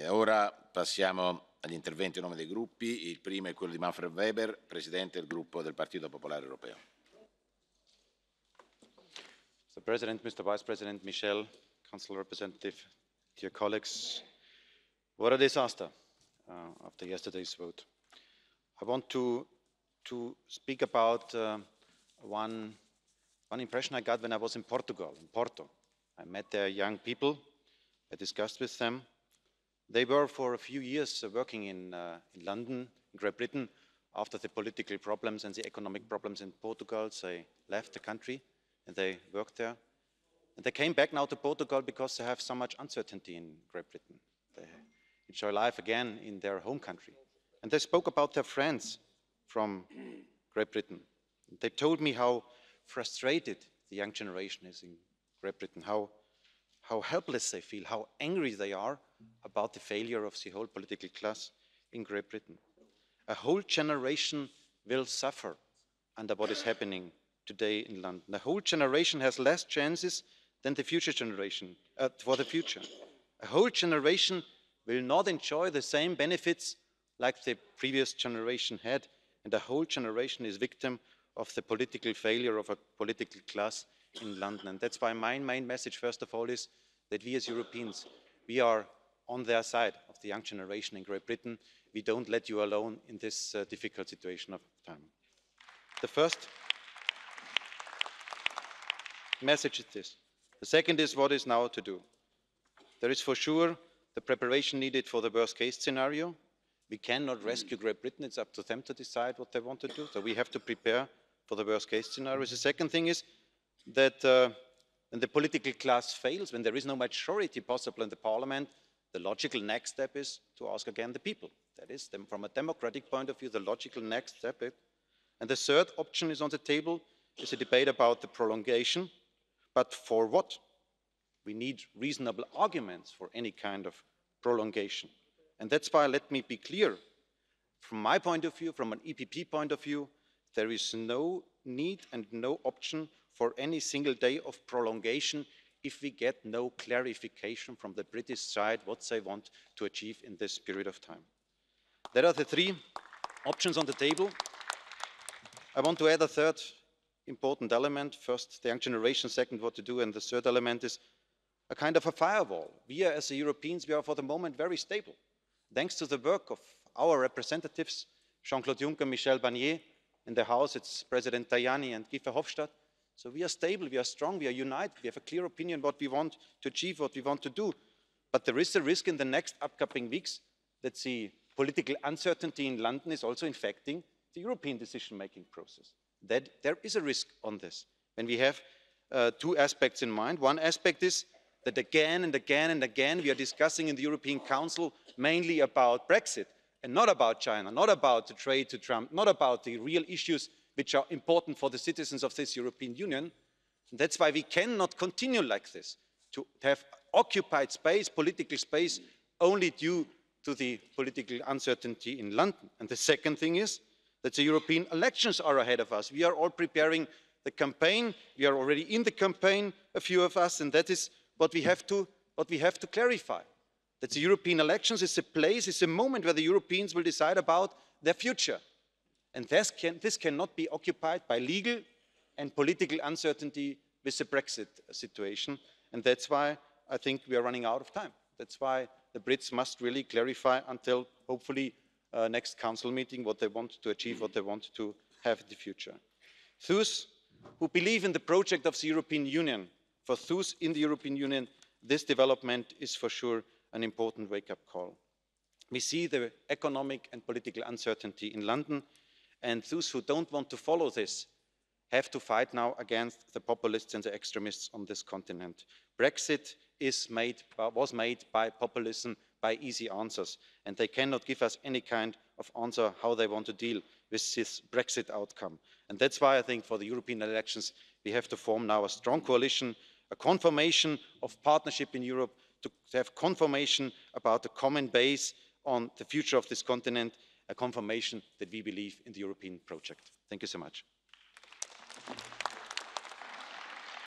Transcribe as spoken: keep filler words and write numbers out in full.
E ora passiamo agli interventi a nome dei gruppi. Il primo è quello di Manfred Weber, Presidente del gruppo del Partito Popolare Europeo. Mister President, Mister Vice President Michel, Council Representative, dear colleagues, what a disaster uh, after yesterday's vote. I want to, to speak about uh, one, one impression I got when I was in Portugal, in Porto. I met there young people, I discussed with them. They were for a few years uh, working in, uh, in London, in Great Britain, after the political problems and the economic problems in Portugal. They left the country and they worked there. And they came back now to Portugal because they have so much uncertainty in Great Britain. They enjoy life again in their home country. And they spoke about their friends from Great Britain. They told me how frustrated the young generation is in Great Britain, how, how helpless they feel, how angry they are about the failure of the whole political class in Great Britain. A whole generation will suffer under what is happening today in London. The whole generation has less chances than the future generation, uh, for the future. A whole generation will not enjoy the same benefits like the previous generation had, and a whole generation is victim of the political failure of a political class in London. And that's why my main message, first of all, is that we as Europeans, we are on their side of the young generation in Great Britain. We don't let you alone in this uh, difficult situation of time. The first message is this. The second is what is now to do. There is for sure the preparation needed for the worst case scenario. We cannot rescue Great Britain. It's up to them to decide what they want to do. So we have to prepare for the worst case scenario. The second thing is that uh, when the political class fails, when there is no majority possible in the parliament, the logical next step is to ask again the people. That is, from a democratic point of view, the logical next step. And the third option is on the table, is a debate about the prolongation. But for what? We need reasonable arguments for any kind of prolongation. And that's why, let me be clear, from my point of view, from an E P P point of view, there is no need and no option for any single day of prolongation if we get no clarification from the British side what they want to achieve in this period of time. There are the three options on the table. I want to add a third important element. First, the young generation. Second, what to do. And the third element is a kind of a firewall. We are, as Europeans, we are for the moment very stable. Thanks to the work of our representatives, Jean-Claude Juncker, Michel Barnier, in the House, it's President Tajani and Guy Verhofstadt. So we are stable, we are strong, we are united, we have a clear opinion what we want to achieve, what we want to do. But there is a risk in the next upcoming weeks that the political uncertainty in London is also infecting the European decision-making process. That there is a risk on this. And we have uh, two aspects in mind. One aspect is that again and again and again we are discussing in the European Council mainly about Brexit and not about China, not about the trade to Trump, not about the real issues which are important for the citizens of this European Union. And that's why we cannot continue like this, to have occupied space, political space, only due to the political uncertainty in London. And the second thing is that the European elections are ahead of us. We are all preparing the campaign. We are already in the campaign, a few of us, and that is what we have to, what we have to clarify. That the European elections is a place, is a moment where the Europeans will decide about their future. And this, can, this cannot be occupied by legal and political uncertainty with the Brexit situation. And that's why I think we are running out of time. That's why the Brits must really clarify until hopefully uh, next council meeting what they want to achieve, what they want to have in the future. Those who believe in the project of the European Union, for those in the European Union, this development is for sure an important wake-up call. We see the economic and political uncertainty in London, and those who don't want to follow this have to fight now against the populists and the extremists on this continent. Brexit is made, was made by populism, by easy answers, and they cannot give us any kind of answer how they want to deal with this Brexit outcome. And that's why I think for the European elections we have to form now a strong coalition, a confirmation of partnership in Europe, to have confirmation about the common base on the future of this continent, a confirmation that we believe in the European project. Thank you so much.